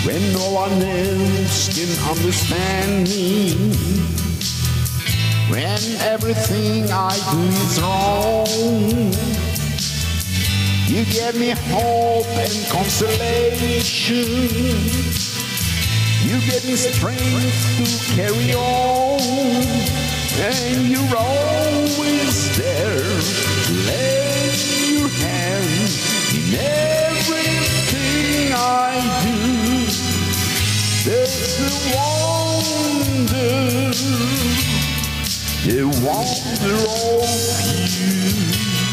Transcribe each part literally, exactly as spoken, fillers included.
when no one else can understand me, when everything I do is wrong. You give me hope and consolation. You give me strength to carry on. And you're always there to lend your hand in everything I do. There's the wonder, the wonder of you.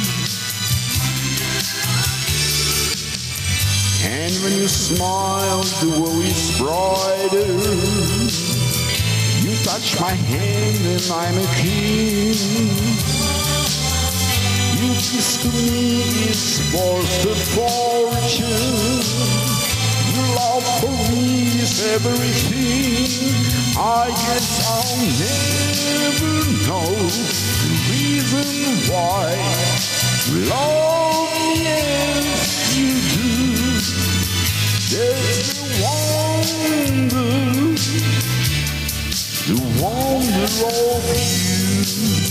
And when you smile, the world is brighter. You touch my hand and I'm a king. You kiss to me is worth a fortune. Your love for me is everything. I guess I'll never know the reason why you love me as you do. There's the wonder, the wonder of you.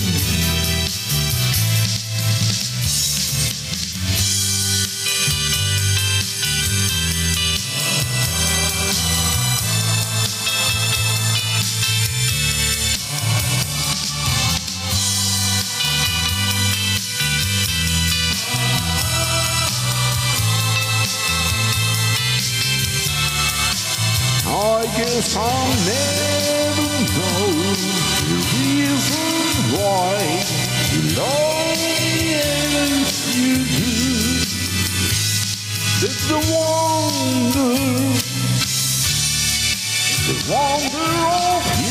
I guess I'll never know the reason why you love me as you do. It's the wonder, the wonder of you.